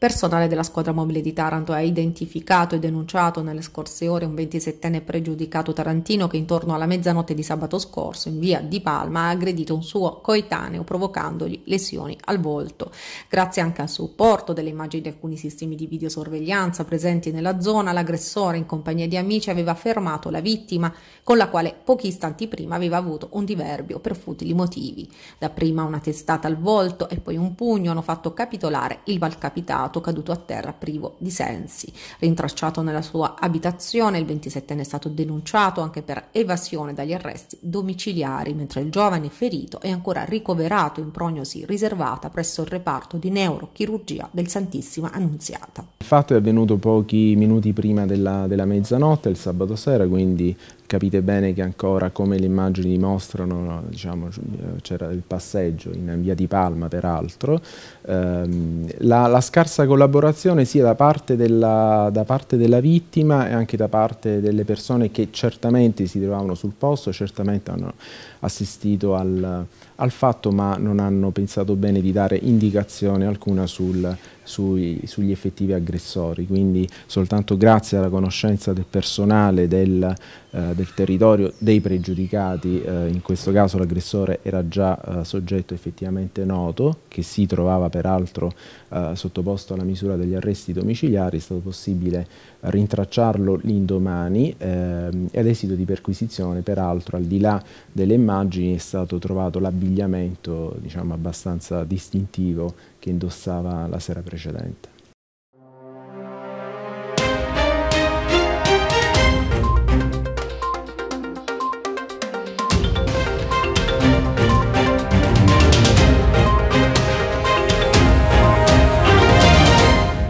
Personale della squadra mobile di Taranto ha identificato e denunciato nelle scorse ore un 27enne pregiudicato tarantino che intorno alla mezzanotte di sabato scorso in via di Palma ha aggredito un suo coetaneo provocandogli lesioni al volto. Grazie anche al supporto delle immagini di alcuni sistemi di videosorveglianza presenti nella zona, l'aggressore in compagnia di amici aveva fermato la vittima con la quale pochi istanti prima aveva avuto un diverbio per futili motivi. Dapprima una testata al volto e poi un pugno hanno fatto capitolare il malcapitato caduto a terra privo di sensi. Rintracciato nella sua abitazione, il 27enne è stato denunciato anche per evasione dagli arresti domiciliari, mentre il giovane ferito è ancora ricoverato in prognosi riservata presso il reparto di neurochirurgia del Santissima Annunziata. Il fatto è avvenuto pochi minuti prima della mezzanotte, il sabato sera, quindi capite bene che ancora, come le immagini dimostrano, diciamo, c'era il passeggio in via di Palma peraltro. La scarsa collaborazione sia da parte della vittima e anche da parte delle persone che certamente si trovavano sul posto, certamente hanno assistito al fatto, ma non hanno pensato bene di dare indicazione alcuna sugli effettivi aggressori. Quindi soltanto grazie alla conoscenza del personale del territorio dei pregiudicati, in questo caso l'aggressore era già soggetto effettivamente noto, che si trovava peraltro sottoposto alla misura degli arresti domiciliari, è stato possibile rintracciarlo l'indomani e ad esito di perquisizione, peraltro al di là delle immagini, è stato trovato l'abbigliamento, diciamo, abbastanza distintivo che indossava la sera precedente.